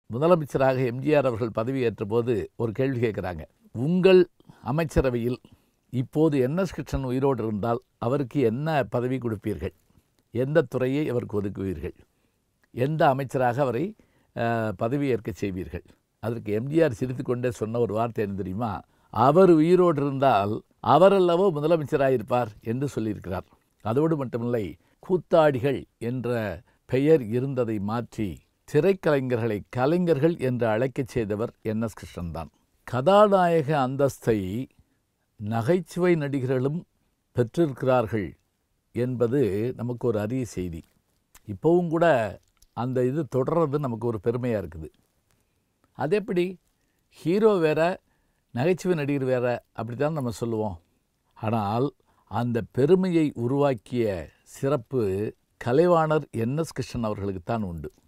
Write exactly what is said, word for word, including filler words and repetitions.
முதலமைச்சராக எம்ஜிஆர் அவர்கள் பதவியேற்ற போது ஒரு கேள்வி கேட்குறாங்க. உங்கள் அமைச்சரவையில் இப்போது என் எஸ் கிருஷ்ணன் உயிரோடு இருந்தால் அவருக்கு என்ன பதவி கொடுப்பீர்கள்? எந்த துறையை அவருக்கு ஒதுக்குவீர்கள்? எந்த அமைச்சராக அவரை பதவியேற்க செய்வீர்கள்? அதற்கு எம்ஜிஆர் சிரித்து கொண்டே சொன்ன ஒரு வார்த்தை என்ன தெரியுமா? அவர் உயிரோடு இருந்தால் அவரல்லவோ முதலமைச்சராக இருப்பார் என்று சொல்லியிருக்கிறார். அதோடு மட்டுமில்லை, கூத்தாடிகள் என்ற பெயர் இருந்ததை மாற்றி திரைக்கலைஞர்களை கலைஞர்கள் என்று அழைக்கச் செய்தவர் என் எஸ் கிருஷ்ணன் தான். கதாநாயக அந்தஸ்தை நகைச்சுவை நடிகர்களும் பெற்றிருக்கிறார்கள் என்பது நமக்கு ஒரு அரிய செய்தி. இப்போவும் கூட அந்த இது தொடர்றது நமக்கு ஒரு பெருமையாக இருக்குது. அது எப்படி? ஹீரோ வேற, நகைச்சுவை நடிகர் வேற, அப்படி தான் நம்ம சொல்லுவோம். ஆனால் அந்த பெருமையை உருவாக்கிய சிறப்பு கலைவாணர் என் எஸ் கிருஷ்ணன் அவர்களுக்குத்தான் உண்டு.